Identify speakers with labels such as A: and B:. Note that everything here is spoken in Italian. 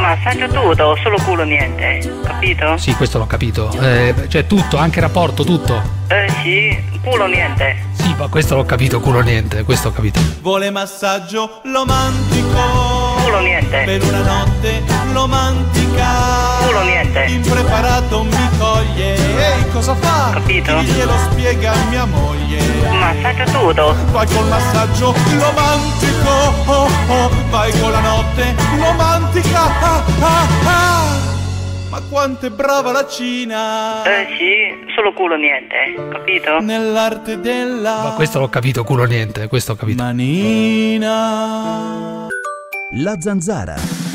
A: Massaggio tutto, solo culo niente, capito?
B: Sì, questo l'ho capito. Cioè tutto, anche rapporto, tutto.
A: Sì, culo niente.
B: Sì, ma questo l'ho capito, culo niente, questo ho capito.
C: Vuole massaggio romantico,
A: Culo niente.
C: per una notte romantica.
A: Culo niente.
C: Impreparato mi coglie. Ehi, cosa fa?
A: Capito?
C: Chi glielo spiega a mia moglie?
A: Massaggio tutto.
C: Vai col massaggio romantico, oh, oh. Vai con la notte romantica, ah, ah, ah. Ma quanto è brava la Cina!
A: Sì, solo culo niente, capito?
C: Nell'arte della
B: Ma questo l'ho capito, culo niente, questo ho capito.
C: manina.
D: La Zanzara.